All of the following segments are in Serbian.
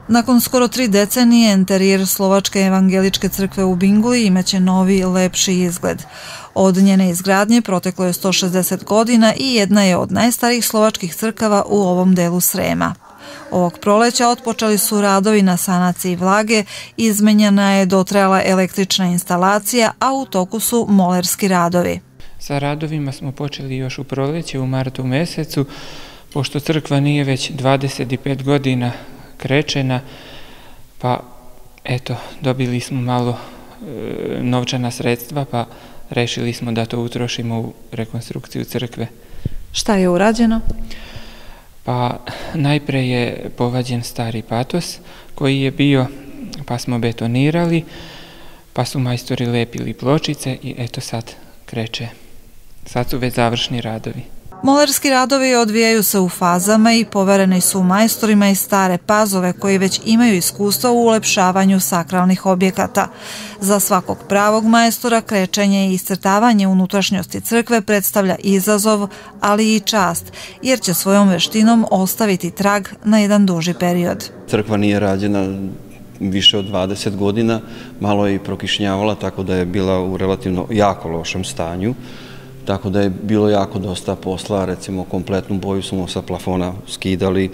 Nakon skoro 3 decenije, enterijer Slovačke evangeličke crkve u Bingulji imaće novi, lepši izgled. Od njene izgradnje proteklo je 160 godina i jedna je od najstarijih slovačkih crkava u ovom delu Srema. Ovog proleća otpočeli su radovi na sanaciji vlage, izmenjena je dotrajala električna instalacija, a u toku su molerski radovi. Sa radovima smo počeli još u proleće, u martu mesecu, pošto crkva nije već 25 godina krečena, pa eto, dobili smo malo novčana sredstva, pa rešili smo da to utrošimo u rekonstrukciju crkve. Šta je urađeno? Pa najpre je povađen stari patos koji je bio, pa smo betonirali, pa su majstori lepili pločice i eto sad kreće. Sad su već završni radovi. Molerski radovi odvijaju se u fazama i povereni su majstorima iz Stare Pazove koji već imaju iskustva u ulepšavanju sakralnih objekata. Za svakog pravog majstora krečenje i iscrtavanje unutrašnjosti crkve predstavlja izazov, ali i čast, jer će svojom veštinom ostaviti trag na jedan duži period. Crkva nije rađena više od 20 godina, malo je i prokišnjavala, tako da je bila u relativno jako lošem stanju. Tako da je bilo jako dosta posla, recimo kompletnu boju smo sa plafona skidali,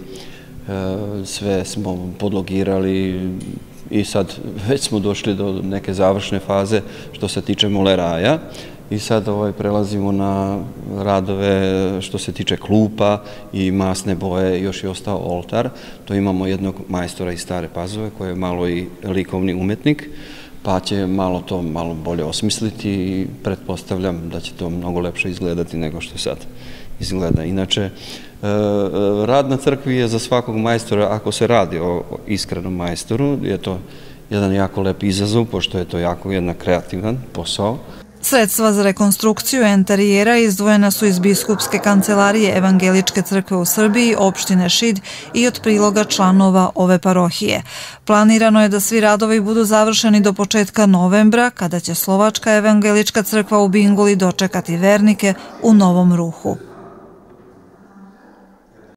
sve smo podlogirali i sad već smo došli do neke završne faze što se tiče moleraja i sad prelazimo na radove što se tiče klupa i masne boje, još je ostao oltar. To imamo jednog majstora iz Stare Pazove koji je malo i likovni umetnik, pa će to malo bolje osmisliti i pretpostavljam da će to mnogo lepše izgledati nego što sad izgleda. Inače, rad na crkvi je za svakog majstora, ako se radi o iskrenom majstoru, je to jedan jako lep izazov, pošto je to jako jedan kreativan posao. Sredstva za rekonstrukciju enterijera izdvojena su iz Biskupske kancelarije Evangeličke crkve u Srbiji, opštine Šid i od priloga članova ove parohije. Planirano je da svi radovi budu završeni do početka novembra, kada će Slovačka evangelička crkva u Bingulji dočekati vernike u novom ruhu.